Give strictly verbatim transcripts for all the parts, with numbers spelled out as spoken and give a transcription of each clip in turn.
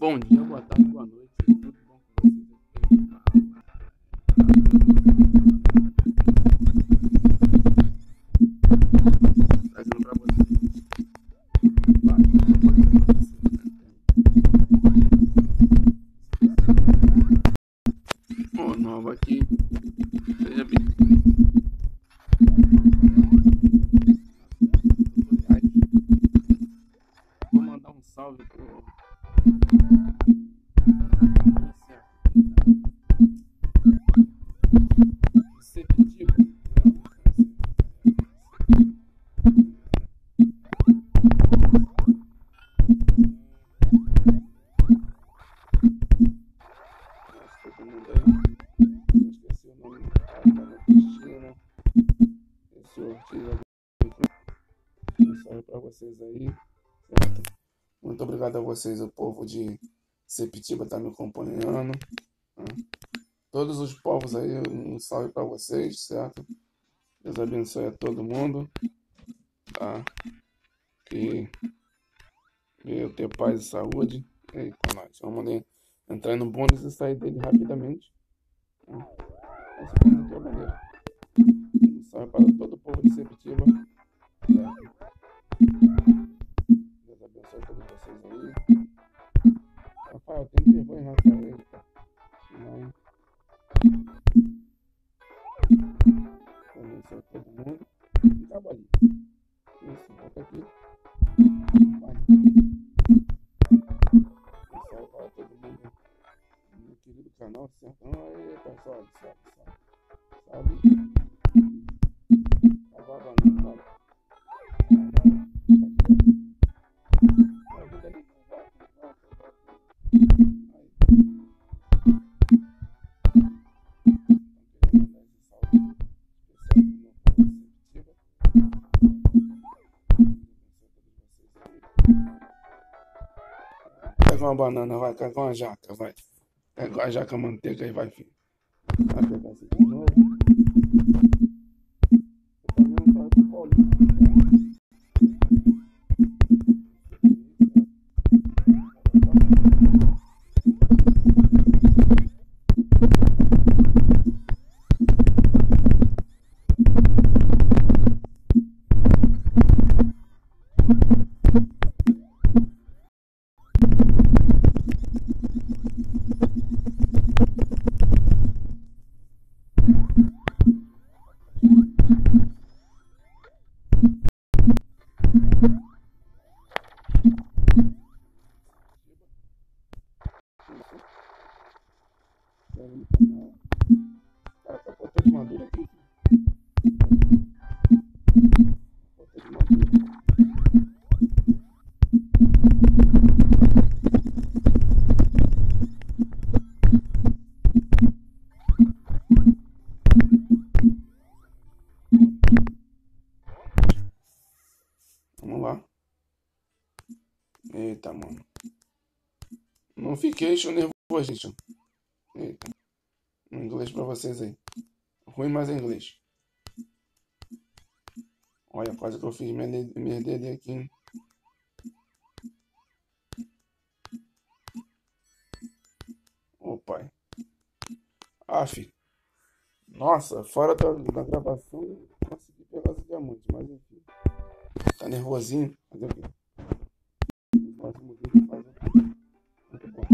Bom dia, boa tarde, boa noite, tudo bom com vocês? Trazendo pra vocês. Ó, nova aqui. Seja bem-vindo. Vou mandar um salve pro Sepetiba. Todo mundo aí. Esqueci o nome da Cristina. Esse Ortiz. Um salve pra vocês aí. Certo? Muito obrigado a vocês, o povo de Sepetiba tá me acompanhando. Né? Todos os povos aí, um salve para vocês, certo? Deus abençoe a todo mundo, tá? Que eu ter paz e saúde aí com nós. Vamos ali, entrar no bônus e sair dele rapidamente. Tá? Essa foi a tua maneira. Um salve para todo o povo de Sepetiba, certo? Deus abençoe todos vocês aí. Rafael, tem vergonha, Rafael. Eita. Não. Abençoe todo mundo. E acaba ali. Isso, volta aqui. Vai. Pessoal, para todo mundo no meu querido canal, certo? Aí, pessoal, sabe, sabe. Sabe? Acabar banana, vai. Pega uma banana, vai, pega uma jaca, vai. Pega uma jaca, manteiga e vai, filho. Vai pegar assim de novo. Eu também não saio pro Paulinho. Cara, tá potê de madura aqui. Potê de madura. Vamos lá. Eita, mano. Não fiquei nervoso, gente. Eita. Um inglês pra vocês aí. Ruim, mas é inglês. Olha, quase que eu fiz merda ali aqui, hein? Ô, pai. Ah, filho. Nossa, fora da, da gravação, eu consegui pegar os diamantes, mas enfim. Tá nervosinho? Fazer o quê? O próximo vídeo faz o quê? Muito bom.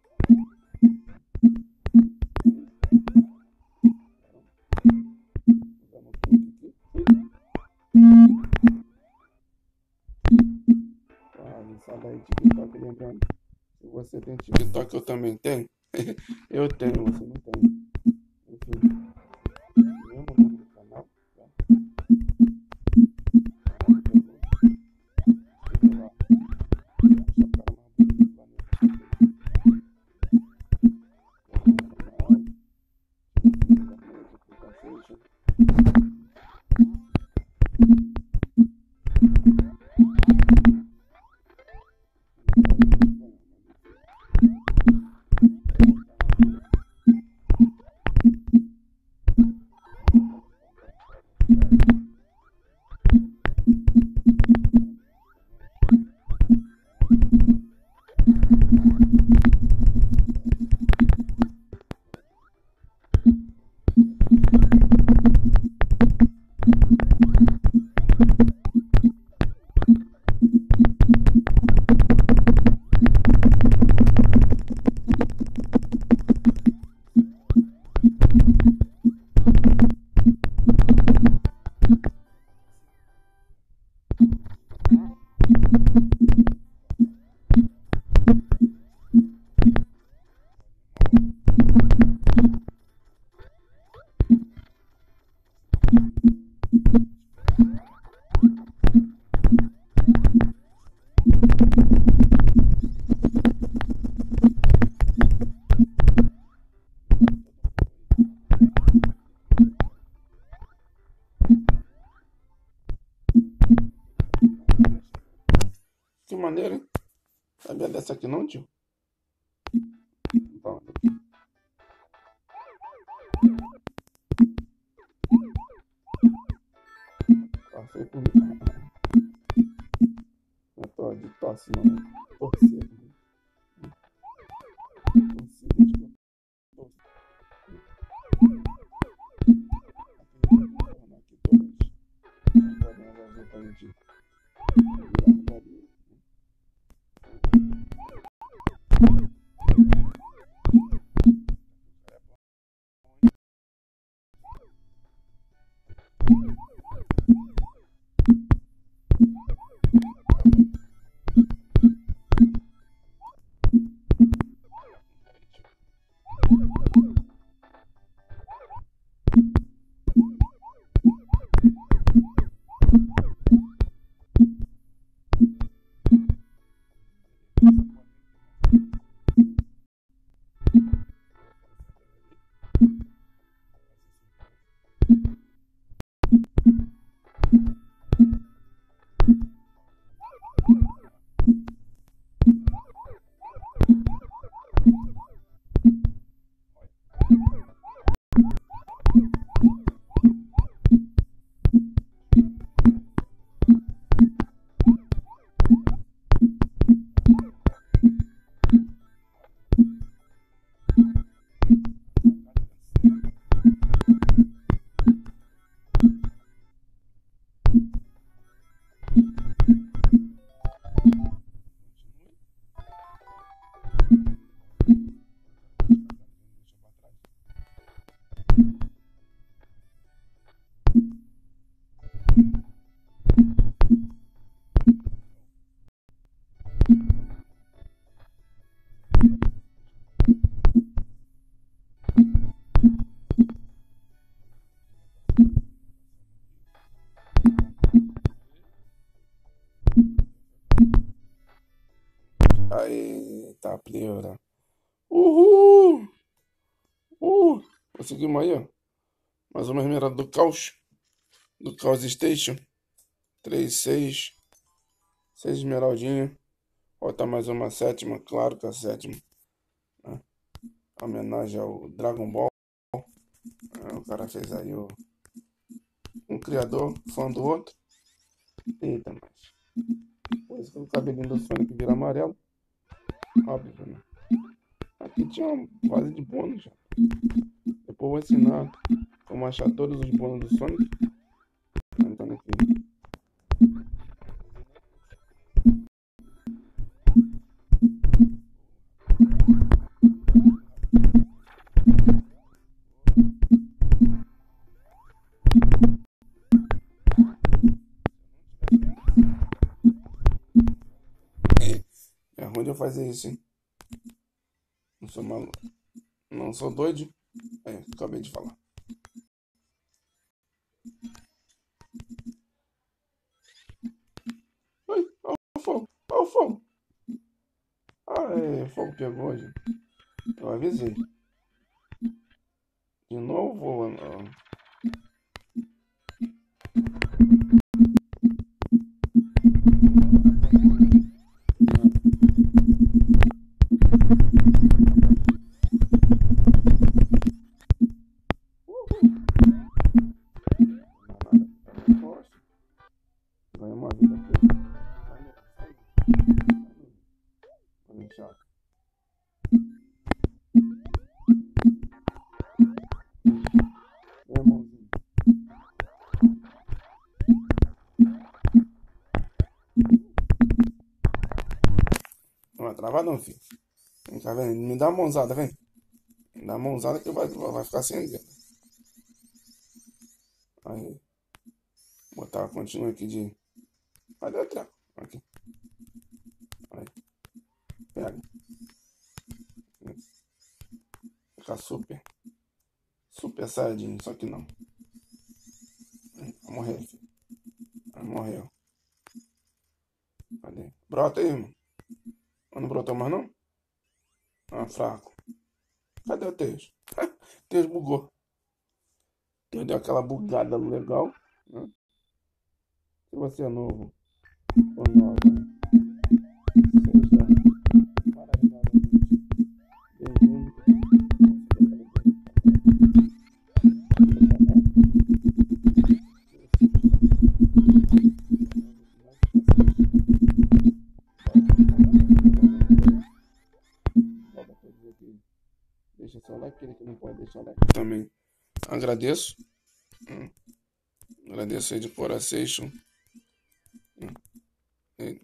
Ah, não sai daí, TikTok, lembrando. Se você tem TikTok, eu também tenho. Eu tenho, você não tem. Enfim. Mesmo nome do canal, tá? maneiro, hein? Sabia dessa aqui não, tio? Então, passei por mim. Não é tô de tosse, não. Torcer. Torcida, tipo. Aqui todas. Agora vou pra gente virar ali. Aí, tá, pleura. Uhul! Uh! Conseguimos aí, ó. Mais uma esmeralda do Caos. Do Caos Station. Três, seis. Seis esmeraldinhas. Falta mais uma sétima, claro que é a sétima. Né? Homenagem ao Dragon Ball. É, o cara fez aí o... um criador, fã do outro. Eita, mas... Depois que o cabelinho do Sonic vira amarelo. Óbvio, né? Aqui tinha uma base de bônus já. Depois eu vou ensinar como achar todos os bônus do Sonic. Então aqui. É ruim de eu fazer isso, hein? Não sou maluco. Não sou doido. É, acabei de falar. Ai, olha o fogo. Olha o fogo. Ah, é, o fogo pegou, gente. Eu avisei. De novo, ó. Ganha uma vida aqui. Vou deixar. Meu irmãozinho. Não vai travar não, filho. Vem cá, vem. Me dá uma mãozada, vem. Me dá uma mãozada que vai, vai ficar sem dedo. Aí. Vou botar, continua aqui de... Cadê o treco? Aqui. Aí. Pega. Fica super. Super saiyajin, só que não. Vai morrer, filho. Vai morrer. Cadê? Brota aí, irmão. Não brotou mais não? Ah, fraco. Cadê o Teus? Teus bugou. Teus deu aquela bugada legal. Né? Se você é novo ou nova, deixar aqui também. Agradeço. Hum. Agradeço aí de coração. Hum. E...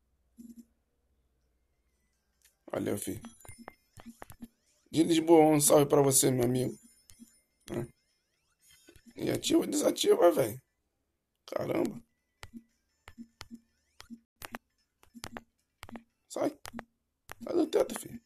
Valeu, filho. De Lisboa, um salve pra você, meu amigo. Hum. E ativa ou desativa, velho? Caramba. Sai. Sai do teto, filho.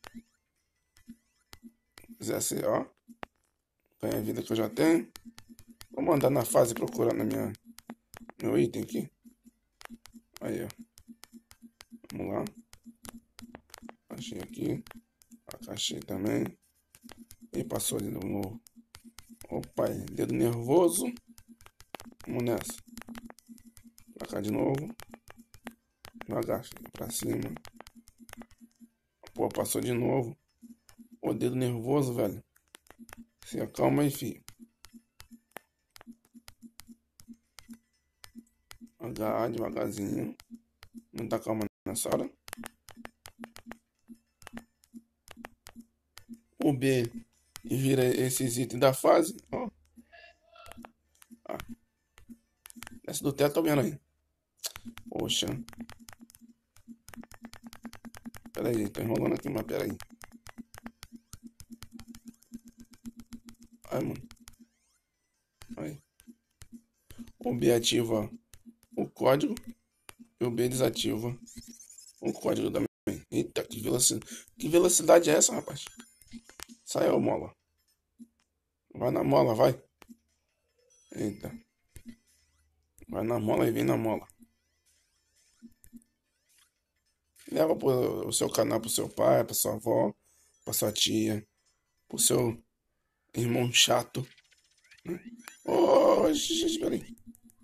Se quisesse, ó. Ganha a vida que eu já tenho. Vamos andar na fase procurando a minha, meu item aqui. Aí, ó. Vamos lá. Achei aqui. Achei também. E passou ali no novo. Opa, dedo nervoso. Vamos nessa. Pra cá de novo. Devagar, pra cima. Pô, passou de novo. O dedo nervoso, velho. Se acalma aí, filho. Devagar, devagarzinho. Não tá calma nessa hora. O B vira esses itens da fase. Ó. Ah. Desce do teto, tô vendo aí. Poxa. Pera aí, tô enrolando aqui, mas pera aí. Ai, mano. Aí. O B ativa o código e o B desativa o código também. Eita, que velocidade. Que velocidade é essa, rapaz? Sai, ô mola. Vai na mola, vai. Eita. Vai na mola e vem na mola. Leva pro, o seu canal pro seu pai, pra sua avó, pra sua tia, pro seu irmão chato. Oh, espera aí.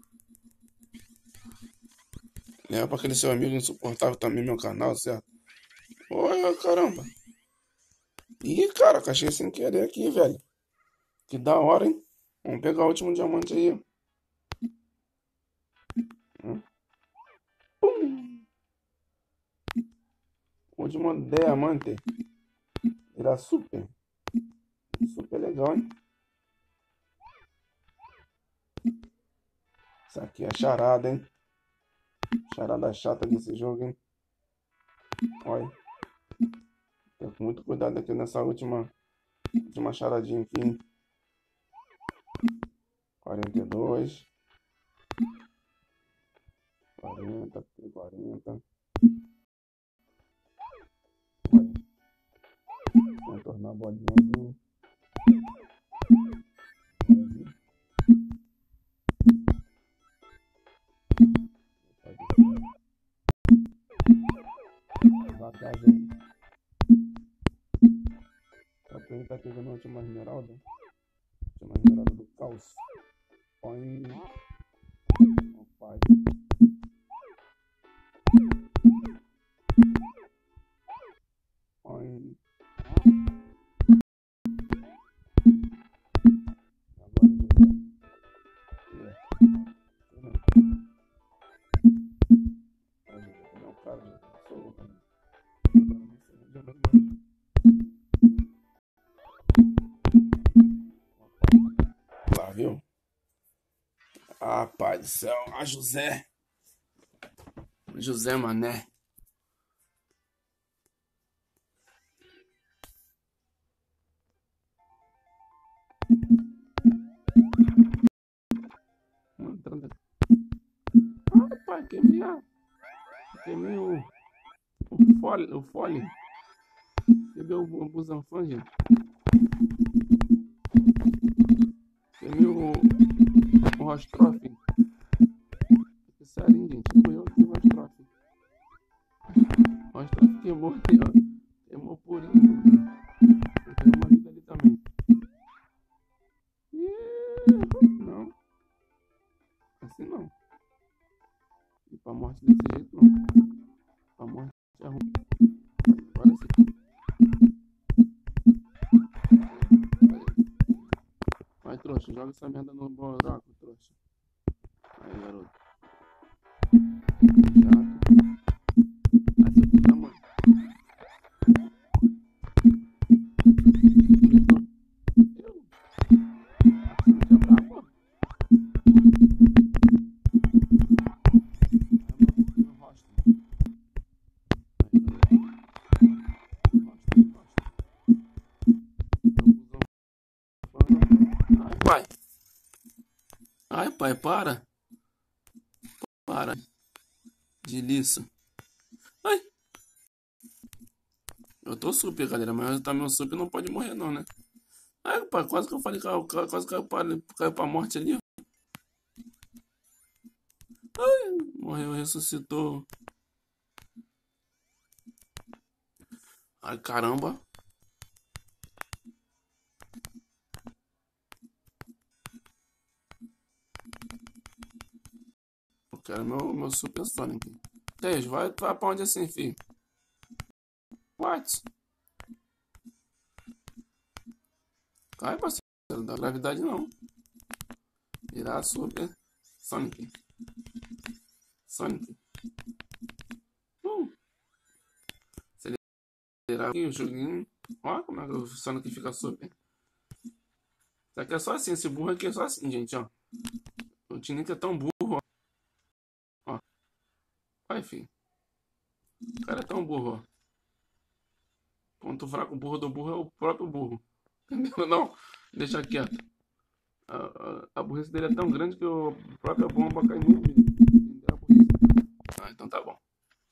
Leva pra aquele seu amigo insuportável também, meu canal, certo? Olha, caramba. Ih, cara, cachei sem querer aqui, velho. Que da hora, hein? Vamos pegar o último diamante aí. Hum. Pum. Último diamante. Era super. Super legal, hein? Isso aqui é charada, hein? Charada chata desse jogo, hein? Olha. Tem muito cuidado aqui nessa última, última charadinha aqui, hein? quarenta e dois. quarenta, quarenta. Olha. Vamos tornar a bolinha aqui. Casa aí. Só que ele tá pegando a última esmeralda. Última esmeralda do caos. Põe. Pai. Põe. Agora já. É. Não, cara, já sou louco. Lá, viu? Ah, pai do céu. A José. José Mané. Ah, pai, queimei a... Queimei o... O fole. O fole. Queimei o, o busanfã, gente. Queimei o... O Rostroff. Sério, gente. Fui eu que fiz o Rostroff. O Rostroff queimou aqui, ó. Queimou purinho. Eu tenho uma vida ali também. Ih, não. Assim não. E pra morte desse jeito não. Pra morte é ruim. Agora sim. Vai, trouxa. Joga essa merda no buraco, trouxa. Aí, garoto. Chato. Aí, seu filho da mãe. Eu? pai, para. Para. De liça. Ai. Eu tô super, galera, mas tá meu super não pode morrer não, né? Ai, pai, quase que eu falei, caiu, quase caiu pra, caiu pra morte ali. Ai, morreu, ressuscitou. Ai, caramba. Eu quero meu, meu Super Sonic. Três, vai, vai pra onde assim, filho? What? Cai, parceiro, não dá gravidade não. Virar Super Sonic. Sonic. Uh. Acelerar aqui o joguinho. Ó, como é que o Sonic fica super. Isso aqui é só assim, esse burro aqui é só assim, gente, ó. O Tinique é tão burro, ó. Ó. Vai, filho. O cara é tão burro, ó. Ponto fraco, o burro do burro é o próprio burro. Entendeu? Não, deixa quieto. A, a, a burrice dele é tão grande que o próprio bomba cai nele. Entendeu? A burrice. Ah, então tá bom.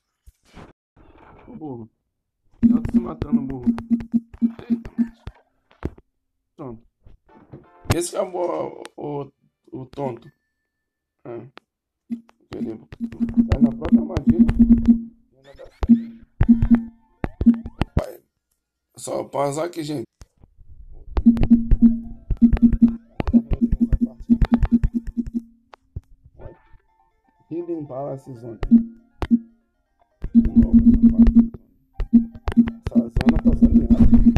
O burro. Eu tô se matando, o burro. Eita, mas. Pronto. Esse que é o, o, o tonto. Ah, ele cai na própria armadilha. E ainda dá certo. Pai, só pausar aqui, gente. Hidden Palace Zone. De novo essa parte. Essa zona tá zoneada.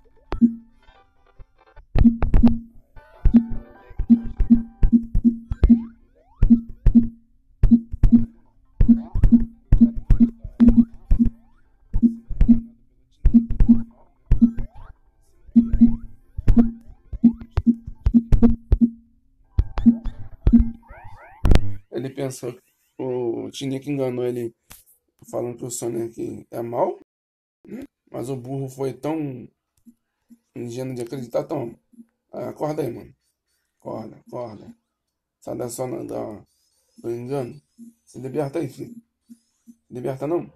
Ele pensou, o Tinique enganou ele falando que o Sonic é mau, né? Mas o burro foi tão ingênuo de acreditar, tão. Ah, acorda aí, mano. Acorda, acorda. Sai da zona da, do engano. Se liberta aí, filho. Liberta não?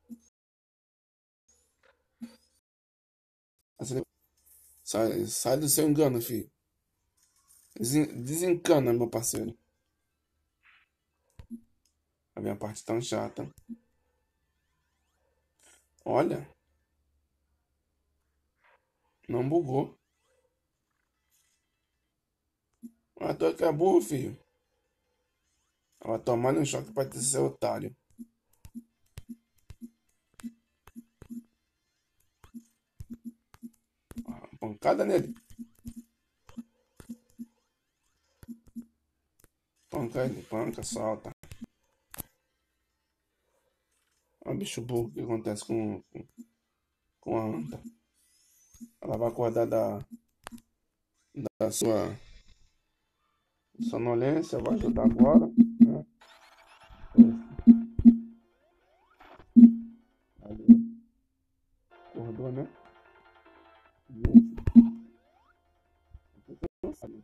Sai, sai do seu engano, filho. Desen- Desencana, meu parceiro. A minha parte tão chata. Olha, não bugou. Ah, tu é que é burro, filho. Ela tomando um choque pra ter ser otário. Ah, pancada nele. Panca ele, panca, solta. Olha o bicho burro, o que acontece com, com, com a anta. Ela vai acordar da, da sua sonolência, vai ajudar agora, né? Ali, acordou, né? Gente, eu tô cansado.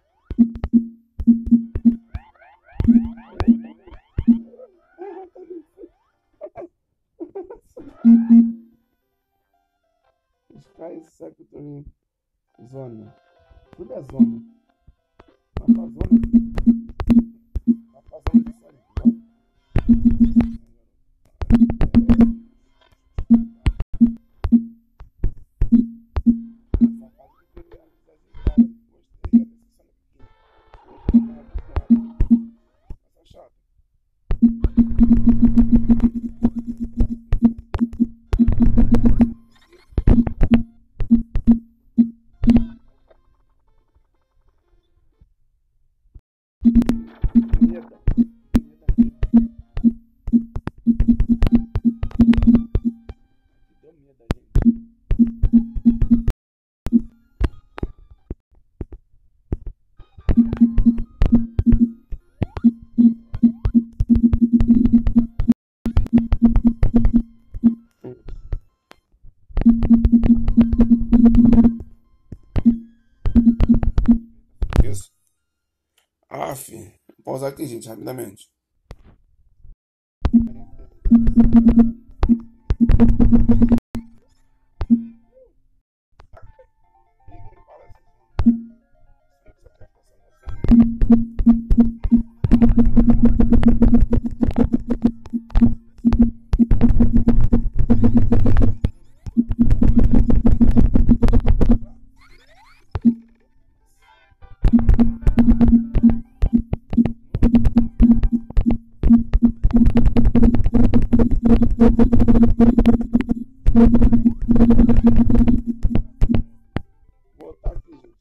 Sky Secretary Zone. Tudo é zona. Vai pra zona. Vai pra zona de Sonic. pausar aqui, gente, rapidamente. Voltar aqui, gente.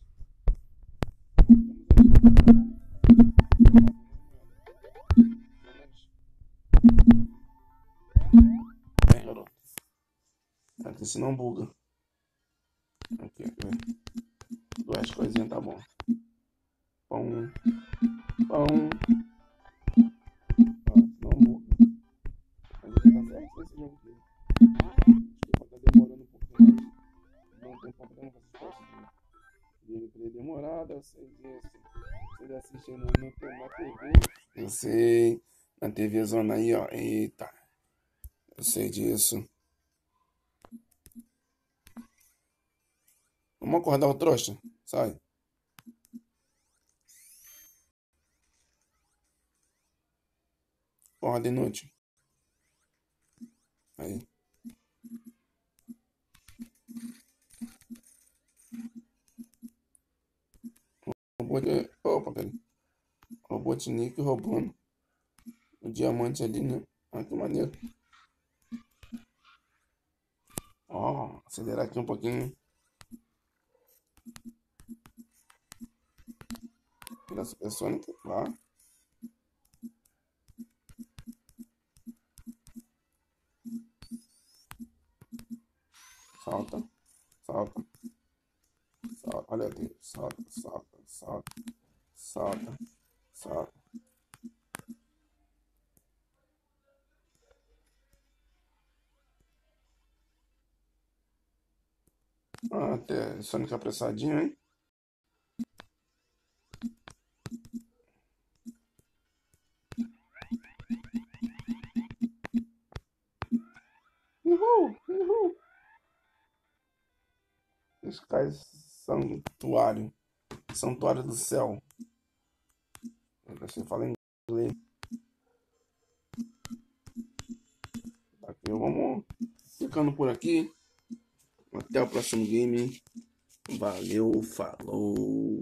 Bem, garoto. Aqui se não buga. Aqui, aqui. Duas coisinhas tá bom. Pão. Pão. Ó, não buga. Mas ele tá certo esse jogo aqui. Desculpa, tá demorando um pouquinho mais. Não tem problema com essas coisas de gameplay demorada, eu sei disso. Vocês assistem no, no, na T V. Eu sei. Na T V zona aí, ó. Eita. Eu sei disso. Vamos acordar o trouxa? Sai. Acorda inútil. Aí. Robot... Opa, peraí. Robotnik roubando o diamante ali, né? Ah, que maneiro. Ó, acelerar aqui um pouquinho. Vira Super Sonic, lá. Salta, salta, salta, olha aqui, salta, salta, salta, salta, salta. Ah, até Sonic apressadinho, hein? Uhul, uhul. Sky Santuário. Santuário do Céu. Você fala em inglês. Aqui, vamos ficando por aqui. Até o próximo game. Valeu, falou.